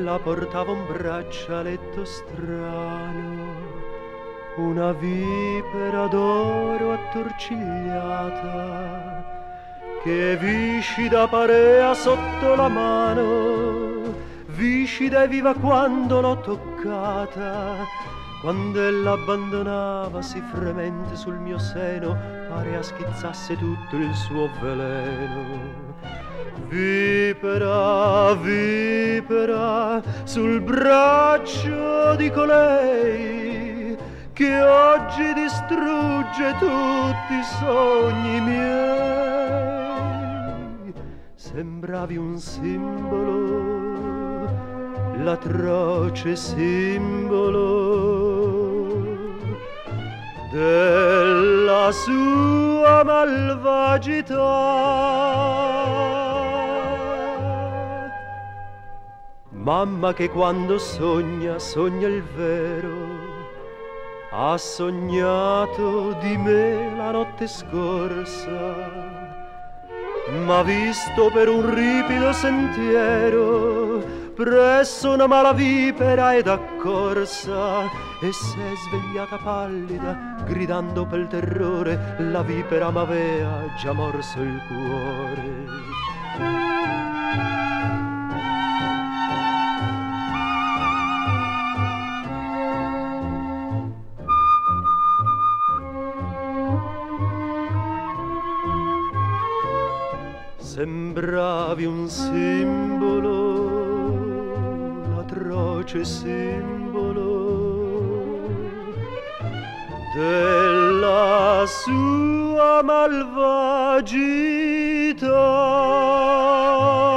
ella portava un braccialetto strano, una vipera d'oro attorcigliata, che viscida parea sotto la mano, viscida e viva quando l'ho toccata. Quando ella abbandonavasi fremente sul mio seno, parea schizzasse tutto il suo veleno. Vipera, vipera, sul braccio di colei che oggi distrugge tutti i sogni miei. Sembravi un simbolo, l'atroce simbolo della sua malvagità. Mamma che quando sogna, sogna il vero, ha sognato di me la notte scorsa, m'ha visto per un ripido sentiero presso una mala vipera ed accorsa, e s'è svegliata pallida gridando pel terrore, la vipera m'avea già morso il cuore. Sembravi un simbolo, l'atroce simbolo della sua malvagità.